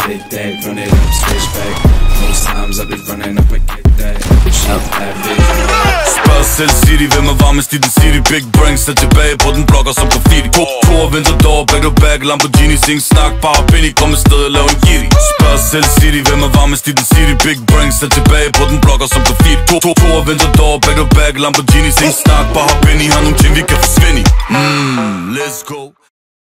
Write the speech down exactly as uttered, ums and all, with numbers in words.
it that, run it up, switch back. Most times I be running up and get that. Shop that bitch. Spørg selv City, hvem er varmest i den city. Big Branks er tilbage på den blokker som graffiti. To, to og Ventador, back to back, Lamborghini, sing snak, bare Benny, kom afsted og lav en giri. Spørg selv City, hvem er varmest i den city. Big Branks er tilbage på den blokker som graffiti. To, to, to og Ventador, back to back, Lamborghini, sing snak, bare Benny, har nogle ting vi kan forsvinde i. Mmm, let's go.